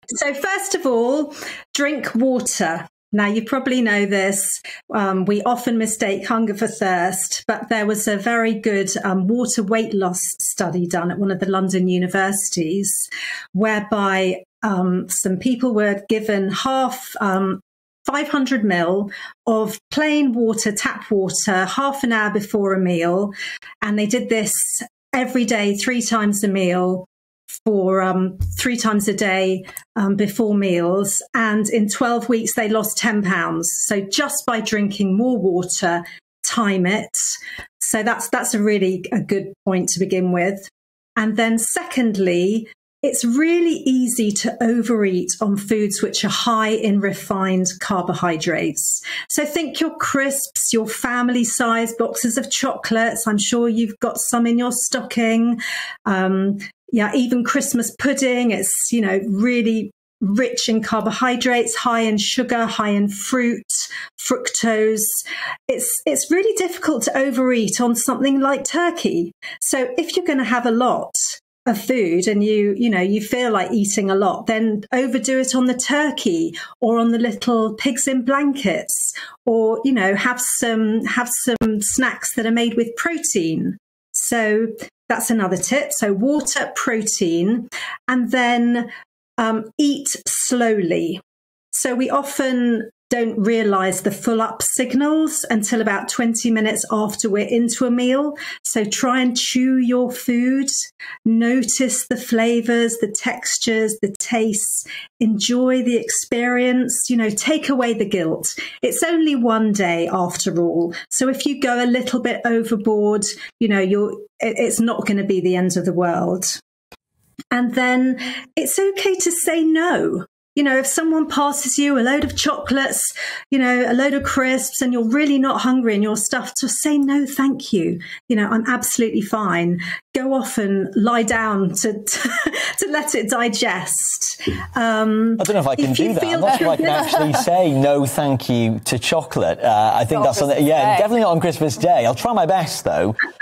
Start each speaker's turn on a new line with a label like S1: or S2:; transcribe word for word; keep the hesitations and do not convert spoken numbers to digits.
S1: So first of all, drink water. Now, you probably know this. Um, we often mistake hunger for thirst, but there was a very good um, water weight loss study done at one of the London universities, whereby um, some people were given half um, five hundred mil of plain water, tap water, half an hour before a meal. And they did this every day, three times a meal, for um, three times a day um, before meals. And in twelve weeks, they lost ten pounds. So just by drinking more water, time it. So that's that's a really a good point to begin with. And then secondly, it's really easy to overeat on foods which are high in refined carbohydrates. So think your crisps, your family-sized boxes of chocolates. I'm sure you've got some in your stocking. Um, yeah, even Christmas pudding. It's, you know, really rich in carbohydrates, high in sugar, high in fruit, fructose. It's it's really difficult to overeat on something like turkey. So if you're going to have a lot of food and you, you know, you feel like eating a lot, then overdo it on the turkey or on the little pigs in blankets, or, you know, have some, have some snacks that are made with protein. So that's another tip. So water, protein, and then um, eat slowly. So we often don't realize the full up signals until about twenty minutes after we're into a meal. So try and chew your food, notice the flavors, the textures, the tastes, enjoy the experience, you know, take away the guilt. It's only one day after all. So if you go a little bit overboard, you know, you're, it's not going to be the end of the world. And then it's okay to say no. You know, if someone passes you a load of chocolates, you know, a load of crisps, and you're really not hungry and you're stuffed, just say no, thank you. You know, I'm absolutely fine. Go off and lie down to to, to let it digest. Um,
S2: I don't know if I can
S1: if
S2: do that. I'm not sure I can actually say no, thank you to chocolate. Uh, I think
S3: Not
S2: that's something. Yeah, definitely not on Christmas Day. I'll try my best though.